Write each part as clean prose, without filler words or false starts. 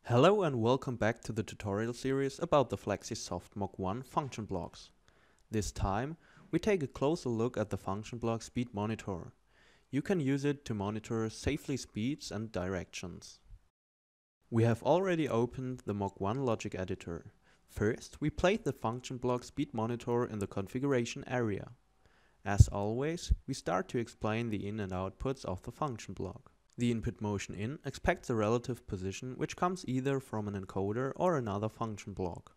Hello and welcome back to the tutorial series about the FlexiSoft Mach1 function blocks. This time, we take a closer look at the function block Speed Monitor. You can use it to monitor safely speeds and directions. We have already opened the Mach1 logic editor. First, we place the function block Speed Monitor in the configuration area. As always, we start to explain the in and outputs of the function block. The input motion in expects a relative position which comes either from an encoder or another function block.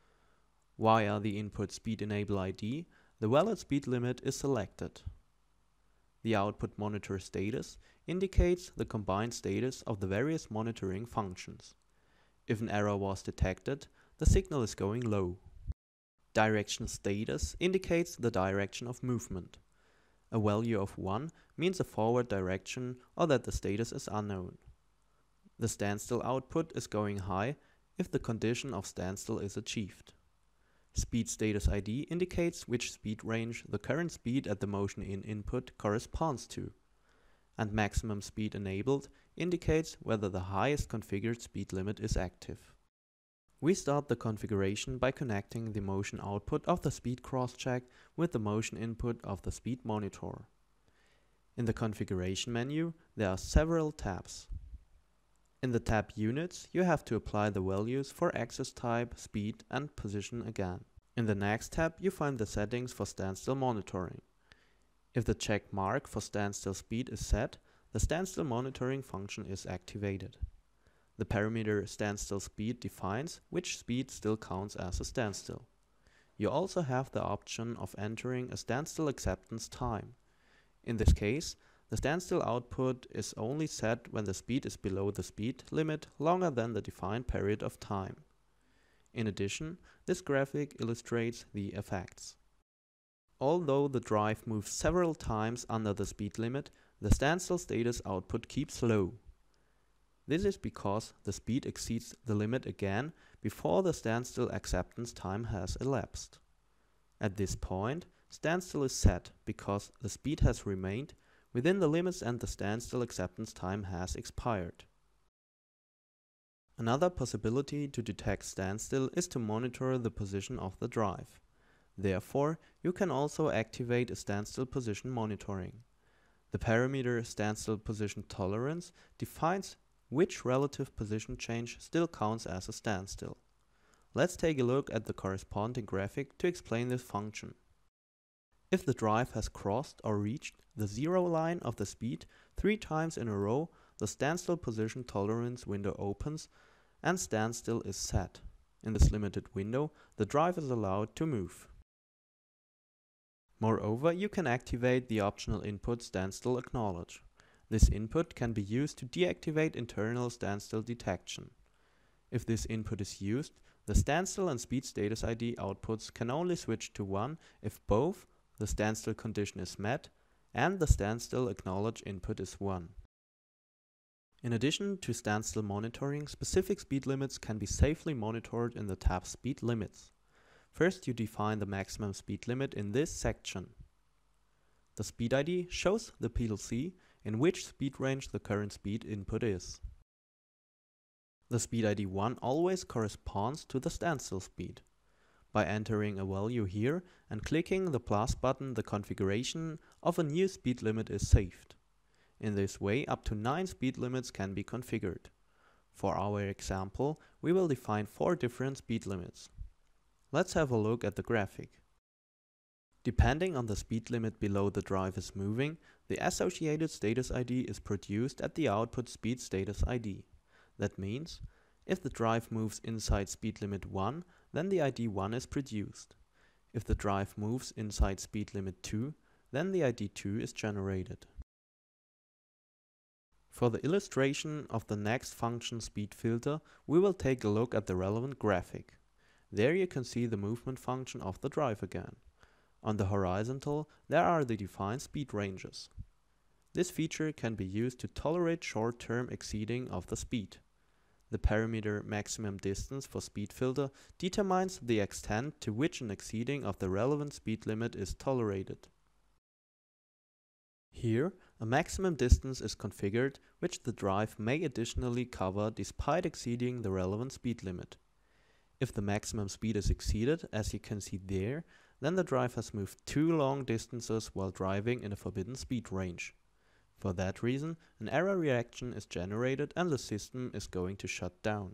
Via the input speed enable ID, the valid speed limit is selected. The output monitor status indicates the combined status of the various monitoring functions. If an error was detected, the signal is going low. Direction status indicates the direction of movement. A value of 1 means a forward direction or that the status is unknown. The standstill output is going high if the condition of standstill is achieved. Speed status ID indicates which speed range the current speed at the motion in input corresponds to. And maximum speed enabled indicates whether the highest configured speed limit is active. We start the configuration by connecting the motion output of the speed crosscheck with the motion input of the speed monitor. In the configuration menu, there are several tabs. In the tab Units, you have to apply the values for axis type, speed and position again. In the next tab, you find the settings for standstill monitoring. If the check mark for standstill speed is set, the standstill monitoring function is activated. The parameter standstill speed defines which speed still counts as a standstill. You also have the option of entering a standstill acceptance time. In this case, the standstill output is only set when the speed is below the speed limit longer than the defined period of time. In addition, this graphic illustrates the effects. Although the drive moves several times under the speed limit, the standstill status output keeps low. This is because the speed exceeds the limit again before the standstill acceptance time has elapsed. At this point, standstill is set because the speed has remained within the limits and the standstill acceptance time has expired. Another possibility to detect standstill is to monitor the position of the drive. Therefore, you can also activate a standstill position monitoring. The parameter standstill position tolerance defines which relative position change still counts as a standstill. Let's take a look at the corresponding graphic to explain this function. If the drive has crossed or reached the zero line of the speed 3 times in a row, the standstill position tolerance window opens and standstill is set. In this limited window, the drive is allowed to move. Moreover, you can activate the optional input standstill acknowledge. This input can be used to deactivate internal standstill detection. If this input is used, the standstill and speed status ID outputs can only switch to 1 if both the standstill condition is met and the standstill acknowledge input is 1. In addition to standstill monitoring, specific speed limits can be safely monitored in the tab Speed Limits. First, you define the maximum speed limit in this section. The speed ID shows the PLC in which speed range the current speed input is. The speed ID 1 always corresponds to the standstill speed. By entering a value here and clicking the plus button, the configuration of a new speed limit is saved. In this way, up to 9 speed limits can be configured. For our example, we will define 4 different speed limits. Let's have a look at the graphic. Depending on the speed limit below the drive is moving, the associated status ID is produced at the output speed status ID. That means, if the drive moves inside speed limit 1, then the ID 1 is produced. If the drive moves inside speed limit 2, then the ID 2 is generated. For the illustration of the next function speed filter, we will take a look at the relevant graphic. There you can see the movement function of the drive again. On the horizontal, there are the defined speed ranges. This feature can be used to tolerate short-term exceeding of the speed. The parameter maximum distance for speed filter determines the extent to which an exceeding of the relevant speed limit is tolerated. Here, A maximum distance is configured which the drive may additionally cover despite exceeding the relevant speed limit. If the maximum speed is exceeded, as you can see there, then the drive has moved too long distances while driving in a forbidden speed range. For that reason, an error reaction is generated and the system is going to shut down.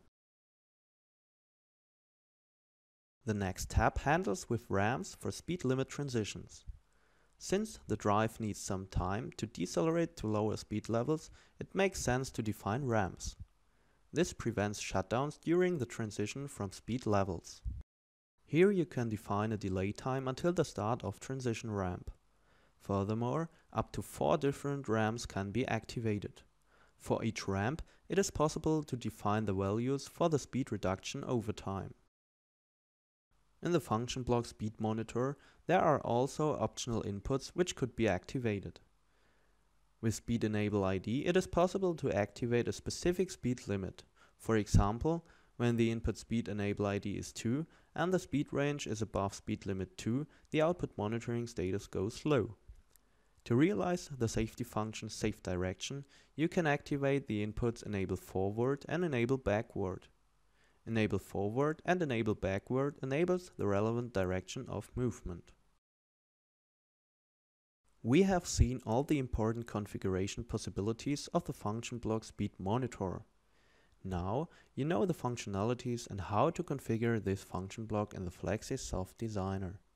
The next tab handles with ramps for speed limit transitions. Since the drive needs some time to decelerate to lower speed levels, it makes sense to define ramps. This prevents shutdowns during the transition from speed levels. Here you can define a delay time until the start of transition ramp. Furthermore, up to 4 different ramps can be activated. For each ramp, it is possible to define the values for the speed reduction over time. In the function block speed monitor, there are also optional inputs which could be activated. With Speed Enable ID, it is possible to activate a specific speed limit. For example, when the input Speed Enable ID is 2 and the speed range is above speed limit 2, the output monitoring status goes low. To realize the safety function Safe Direction, you can activate the inputs Enable Forward and Enable Backward. Enable Forward and Enable Backward enables the relevant direction of movement. We have seen all the important configuration possibilities of the function block speed monitor. Now you know the functionalities and how to configure this function block in the Flexsys Soft Designer.